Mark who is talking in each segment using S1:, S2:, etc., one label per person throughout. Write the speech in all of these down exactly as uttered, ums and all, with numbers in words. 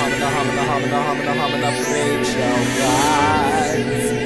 S1: humming, the humming, the humming, the humming, the humming, the Freekshow, guys.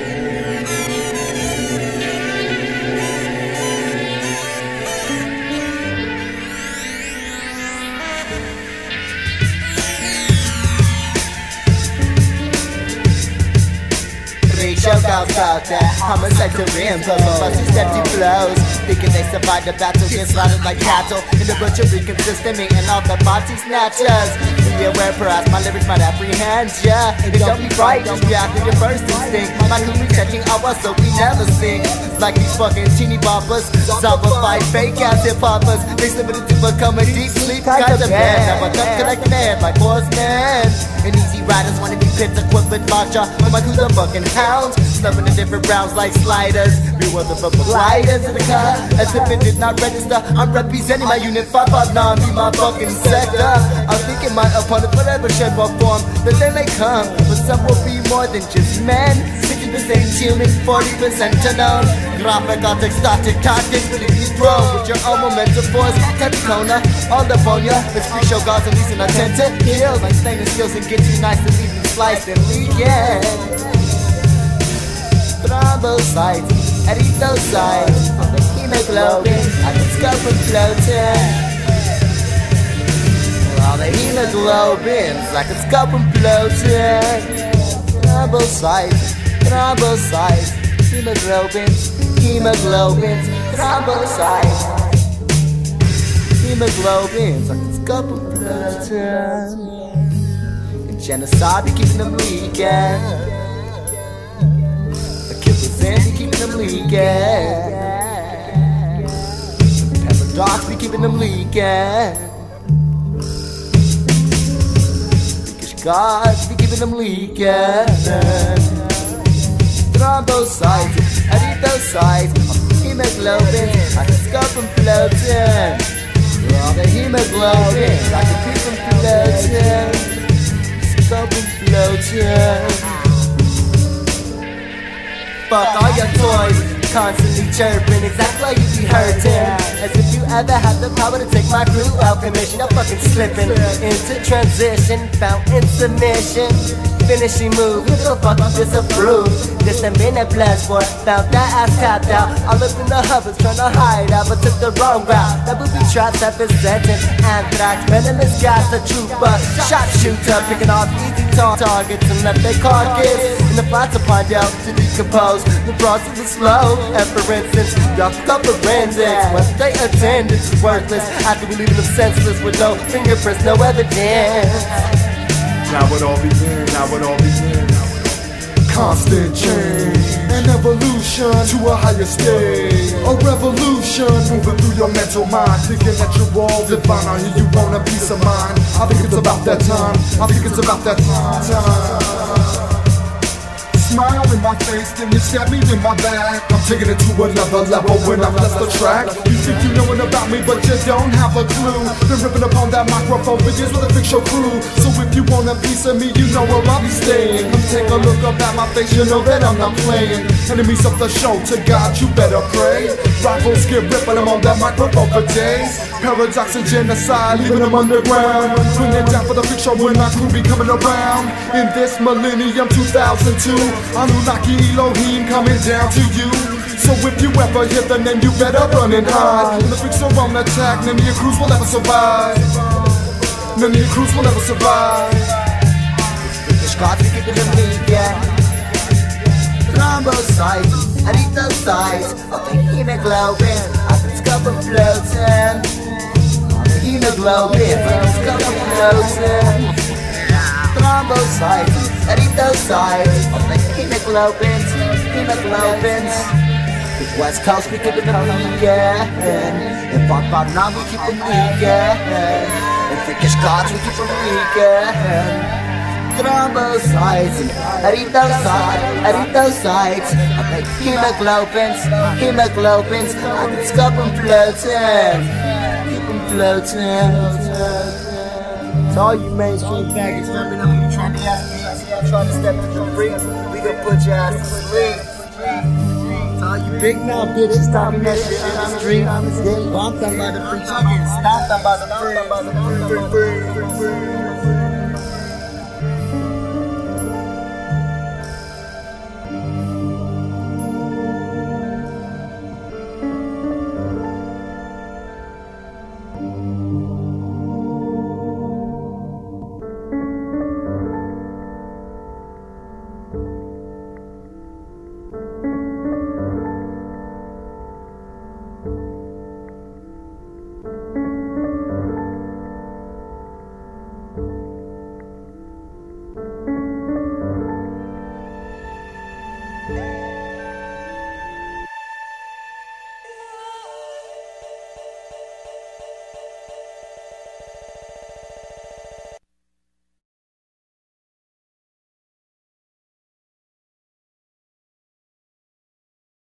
S2: Freekshow goes out there, homosexual rims, busting steppy flows. Thinking they survived the battle, get slaughtered like cattle. In the butchery, consistent meeting all the body snatchers. Be aware, perhaps my lyrics might apprehend ya. It don't be right, just react to your first instinct. My crew be catching hours, so we never sing. Like these fucking teeny boppers, zombified fake ass hip hoppers. They limited to become a deep sleep kind of band. Never come collecting head like horsemen. And easy riders wanna be pits equipped with vodka. Oh my crew's a fucking hounds, slumping in different rounds like sliders. We were the purple gliders in the car, as if it did not register. I'm representing my unit five five nine, be my fucking sector. I'm thinking my opponents will ever shed more form, that they may come, but some will be more than just men. sixty percent human, forty percent unknown. Graphic, optic, static, tactics, but if you throw with your own momentum force, Tacticona, all up on ya. It's Freekshow guards and least I tend to kill like stainless steels and get you nice and leave you sliced and Leeken. Thrombocytes, erythrocytes, hemoglobin, I can scope and floating. All the hemoglobins, I can scope and floating. Thrombocytes, thrombocytes, hemoglobins, hemoglobins, thrombocytes, hemoglobins, I can scope and floating. And genocide, be keeping them leaking. Be keeping them leaking. Paradox be keeping them leaking. Freakish gods be keeping them leaking. Thrombocytes, erythrocytes, hemoglobin, I can scope them floating. All the hemoglobin, I can keep them floating. Scope them floating. Fuck all your toys, constantly chirping, exactly like you be hurting. As if you ever had the power to take my crew out commission. I'm fucking slipping into transition, found in submission. Finishing move, who the fuck disapprove? This ain't been a blast for, found that ass tapped out. I lived in the hovers trying to hide out, but took the wrong route. That booby traps have been sentence. Anthrax, venomous gas, a trooper, shot shooter, picking off easy tar targets and left their carcass in the flats of Pondale to decompose. The process is slow, and for instance, y'all got forensics. Once they attend, it's worthless. After we leaving them senseless with no fingerprints, no evidence.
S3: Now it all begins, now it all begins. Constant change, an evolution to a higher state. A revolution moving through your mental mind, thinking that you're all divine. I hear you want a peace of mind. I think it's about that time, I think it's about that time. Smile in my face, then you stab me in my back. I'm taking it to another level when I'm left the track. You think you know about me, but you don't have a clue. Been ripping upon that microphone for years with a Freekshow crew. So if you want a piece of me, you know where I'll be staying. Come take a look up at my face, you know that I'm not playing. Enemies of the show, to God you better pray. Rivals get ripping, I'm on that microphone for days. Paradox and genocide, leaving them underground. Bring it down for the Freekshow when my crew be coming around. In this millennium two thousand two, Anunnaki Elohim coming down to you. So if you ever hear the name, you better run and hide. When the freaks are on attack, none of your crews will ever survive. None of your crews will ever survive.
S2: Freakish gods be keeping them leaking. Thrombocytes, erythrocytes, all the hemoglobin, I can scope and floating. All the hemoglobin, I can scope and floating. Thrombocytes, erythrocytes, all the hemoglobins, hemoglobins. The West Coast we keep them leaking. In five five nine we keep them leaking. In Freakish gods we keep them leaking. Thrombocytes, erythrocytes, erythrocytes, all the hemoglobins, hemoglobins. I can scope them floating, keep them floating. To all you mainstream faggots, let me know when you trying to ask me. I see y'all trying to step into the freak. We gon' put your ass to sleep. To all you big mouth bitches talking that shit in the street. Well, I'm talking about the freaks. I'm getting stomped by the freaks.